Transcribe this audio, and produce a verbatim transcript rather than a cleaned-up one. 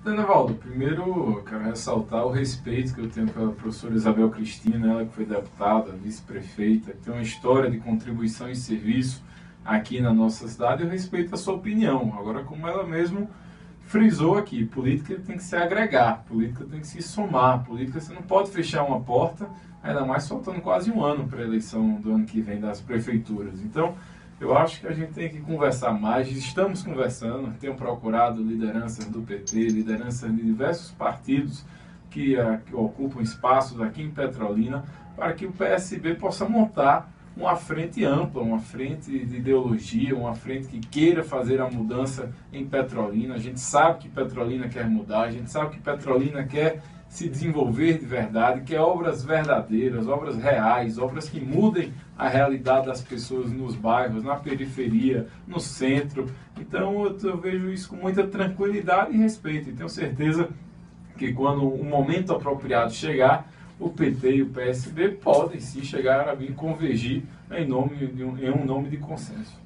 Evaldo, primeiro eu quero ressaltar o respeito que eu tenho pela professora Isabel Cristina, ela que foi deputada, vice-prefeita, que tem uma história de contribuição e serviço aqui na nossa cidade. Eu respeito a sua opinião. Agora, como ela mesmo frisou aqui, política tem que se agregar, política tem que se somar, política você não pode fechar uma porta, ainda mais faltando quase um ano para a eleição do ano que vem das prefeituras. Então, eu acho que a gente tem que conversar mais, estamos conversando, tenho procurado lideranças do P T, lideranças de diversos partidos que, uh, que ocupam espaços aqui em Petrolina, para que o P S B possa montar uma frente ampla, uma frente de ideologia, uma frente que queira fazer a mudança em Petrolina. A gente sabe que Petrolina quer mudar, a gente sabe que Petrolina quer se desenvolver de verdade, quer obras verdadeiras, obras reais, obras que mudem a realidade das pessoas nos bairros, na periferia, no centro. Então eu, eu vejo isso com muita tranquilidade e respeito, e tenho certeza que quando o momento apropriado chegar, o P T e o P S B podem sim chegar a vir convergir em, nome de um, em um nome de consenso.